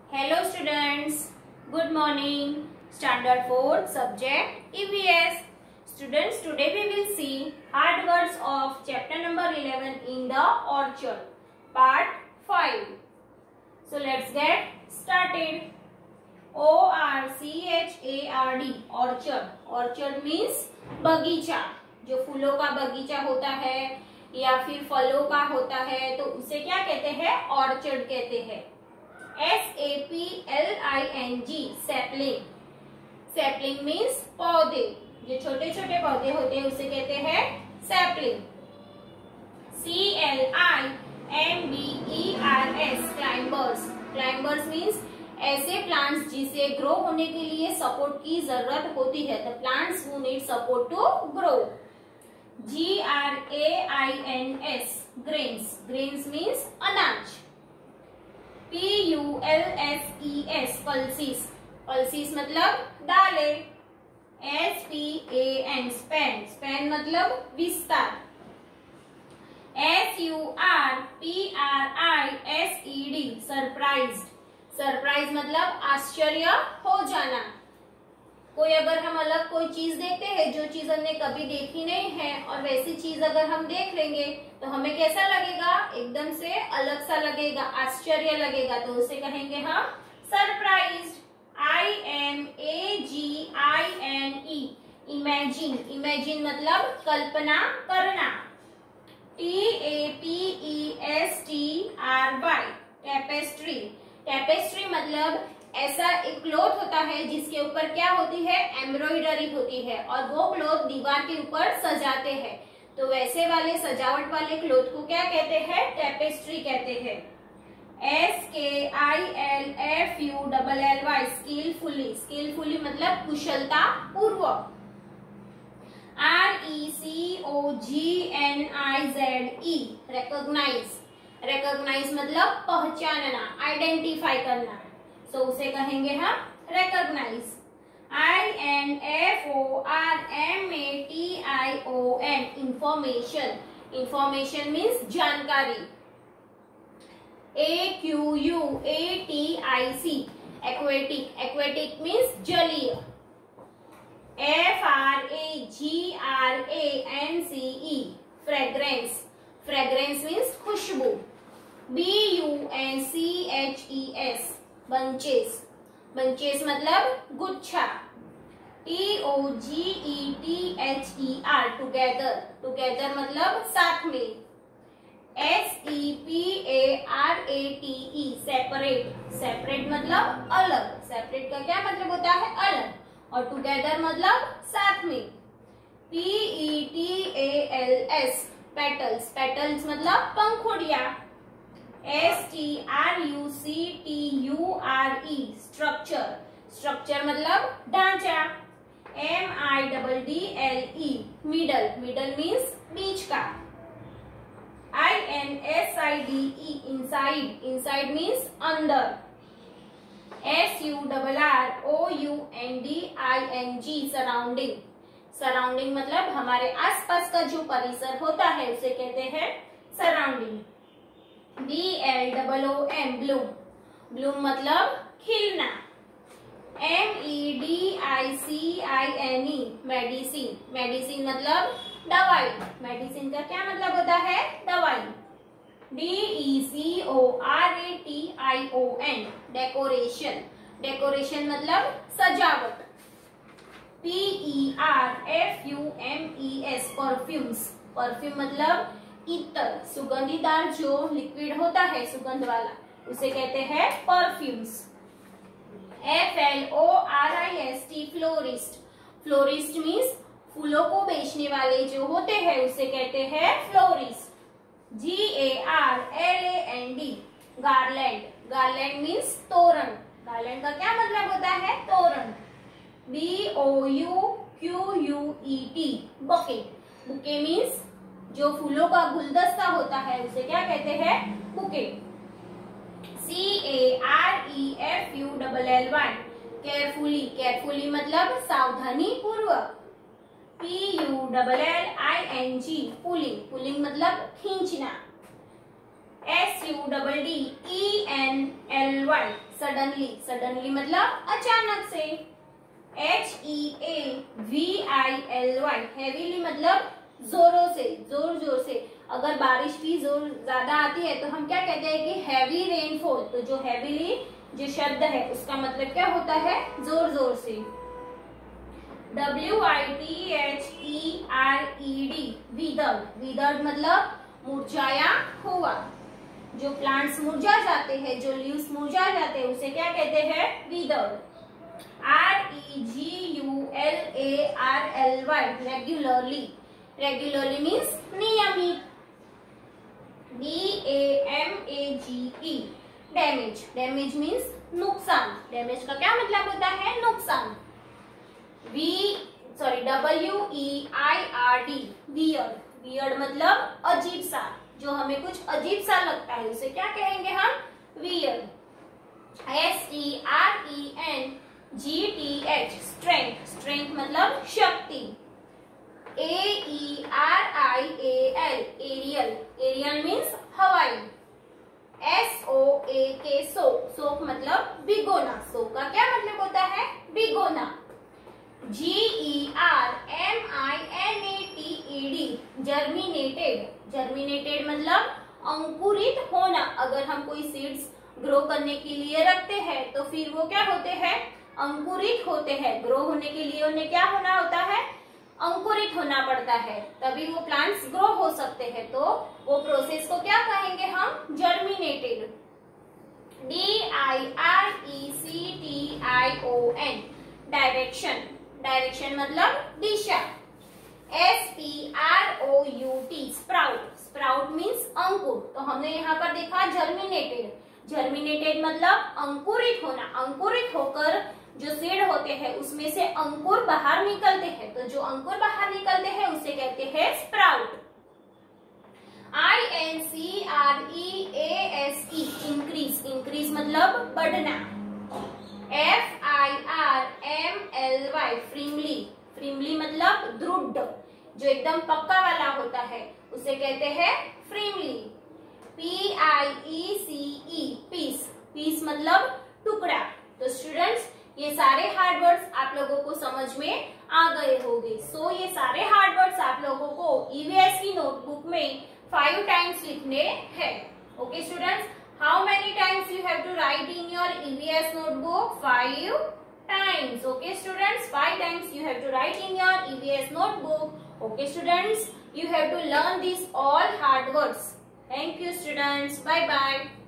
Hello students, good morning. Standard 4 subject EVS. Students, today we will see hard words of chapter number 11 in the orchard, part 5. So let's get started. ORCHARD, orchard. Orchard means बगीचा. जो फूलों का बगीचा होता है या फिर फलों का होता है तो उसे क्या कहते हैं? ऑर्चर्ड कहते हैं. SAPLING, sapling. सैपलिंग मीन्स पौधे. जो छोटे छोटे पौधे होते हैं उसे कहते हैं sapling. CLIMBERS, climbers. Climbers means ऐसे प्लांट्स जिसे ग्रो होने के लिए सपोर्ट की जरूरत होती है. The plants who need support to grow. GRAINS, grains. Grains means अनाज. PULSES, pulses. पल्सीस मतलब डाले. SPAN, span. स्पैन मतलब विस्तार. SURPRISED, surprised. सरप्राइज मतलब आश्चर्य हो जाना. कोई अगर हम अलग कोई चीज देखते हैं जो चीज हमने कभी देखी नहीं है और वैसी चीज अगर हम देख लेंगे तो हमें कैसा लगेगा? एकदम से अलग सा लगेगा, आश्चर्य लगेगा. तो उसे कहेंगे हम सरप्राइज्ड. IMAGINE, imagine. इमेजिन मतलब कल्पना करना. TAPESTRY, tapestry. टेपेस्ट्री मतलब ऐसा एक क्लॉथ होता है जिसके ऊपर क्या होती है? एम्ब्रॉयडरी होती है और वो क्लॉथ दीवार के ऊपर सजाते हैं. तो वैसे वाले सजावट वाले क्लॉथ को क्या कहते हैं? टेपेस्ट्री कहते हैं. SKILFULLY, skilfully. स्किलफुली मतलब कुशलता पूर्वक. RECOGNIZE, recognise. रिकॉग्नाइज मतलब पहचानना, आइडेंटिफाई करना. तो उसे कहेंगे हम recognise. INFORMATION, information. Information means जानकारी. AQUATIC, aquatic. एक्वेटिक मीन्स जलीय. FRAGRANCE, fragrance. फ्रेग्रेंस मीन्स खुशबू. BUNCHES, bunches. बंचेस मतलब गुच्छा. TOGETHER, together. टुगेदर मतलब साथ में. SEPARATE, separate. सेपरेट मतलब अलग. सेपरेट का क्या मतलब होता है? अलग. और टुगेदर मतलब साथ में. PETALS, petals. पेटल्स मतलब पंखुड़ियां. STRUCTURE, structure. स्ट्रक्चर मतलब ढांचा. MIDDLE, middle. मिडल मीन्स बीच का. INSIDE, inside. इनसाइड मीन्स अंदर. SURROUNDING, surrounding. सराउंडिंग मतलब हमारे आसपास का जो परिसर होता है उसे कहते हैं सराउंडिंग. BLOOM, Bloom. ब्लूम मतलब खिलना. MEDICINE, medicine. मेडिसिन मतलब दवाई. मेडिसिन का क्या मतलब होता है? दवाई. DECORATION, decoration. डेकोरेशन मतलब सजावट. PERFUMES, perfumes. परफ्यूम मतलब इत्र. सुगंधीदार जो लिक्विड होता है सुगंध वाला उसे कहते हैं perfumes. FLORIST, florist. Florist means फूलों को बेचने वाले जो होते हैं उसे कहते हैं florist. GARLAND, garland. Garland means तोरण. गार्लैंड का क्या मतलब होता है? तोरण. BOUQUET, bucket. बुके मीन्स जो फूलों का गुलदस्ता होता है उसे क्या कहते हैं? बुके. CAREFULLY, carefully. केयरफुली मतलब सावधानी पूर्वक. PULLING, pulling. पुलिंग मतलब खींचना. SUDDENT, SUDDENLY, सडनली, सडनली मतलब अचानक से। HEAVILY, हेवीली मतलब जोरों से, जोर जोर से। अगर बारिश की जोर ज्यादा आती है तो हम क्या कहते हैं कि हैवी रेनफॉल। तो जो हैवीली जो शब्द है उसका मतलब क्या होता है, जोर जोर से। WITHERED, विदर्ड, विदर्ड मतलब मुरझाया हुआ। जो प्लांट्स मुरझा जाते हैं, जो लीव्स मुरझा जाते हैं, उसे क्या कहते हैं, withered. REGULARLY, regularly, regularly means नियमित। DAMAGE, डैमेज, डैमेज मीन्स नुकसान। डैमेज का क्या मतलब होता है, नुकसान। WEIRD, वियर्ड, वियर्ड मतलब अजीब सा, जो हमें कुछ अजीब सा लगता है उसे क्या कहेंगे हम, वियर्ड। STRENGTH, स्ट्रेंथ, स्ट्रेंथ मतलब शक्ति। AERIAL, एरियल, एरियल मीन्स हवाई। SOAK, सोक, सोक मतलब भिगोना। सोक का क्या मतलब होता है, भिगोना। GERMINATED, जर्मिनेटेड, जर्मिनेटेड मतलब अंकुरित होना। अगर हम कोई सीड्स ग्रो करने के लिए रखते हैं तो फिर वो क्या होते हैं, अंकुरित होते हैं। ग्रो होने के लिए उन्हें क्या होना होता है, अंकुरित होना पड़ता है, तभी वो प्लांट्स ग्रो हो सकते हैं। तो वो प्रोसेस को क्या कहेंगे हम, जर्मिनेटेड। DIRECTION, डायरेक्शन, डायरेक्शन मतलब दिशा। SPROUT, स्प्राउट, स्प्राउट मीन्स अंकुर। तो हमने यहाँ पर देखा जर्मिनेटेड, जर्मिनेटेड मतलब अंकुरित होना। अंकुरित होकर जो सीड होते हैं उसमें से अंकुर बाहर निकलते हैं। तो जो अंकुर बाहर निकलते हैं उसे कहते हैं स्प्राउट। INCREASE, इंक्रीज, इंक्रीज मतलब बढ़ना। FIRMLY, फ्रीमली, फ्रीमली मतलब दृढ़, जो एकदम पक्का वाला होता है उसे कहते हैं फ्रीमली। PIECE, पीस, पीस मतलब टुकड़ा। तो स्टूडेंट्स ये सारे हार्ड वर्ड्स आप लोगों को समझ में आ गए होंगे। सो ये सारे हार्ड वर्ड्स आप लोगों को EVS की नोटबुक में 5 टाइम्स लिखने हैं। Okay students, how many times you have to write in your EVS notebook? 5 times. Okay students, 5 times you have to write in your EVS notebook. Okay students, you have to learn these all hard words. Thank you students. Bye bye.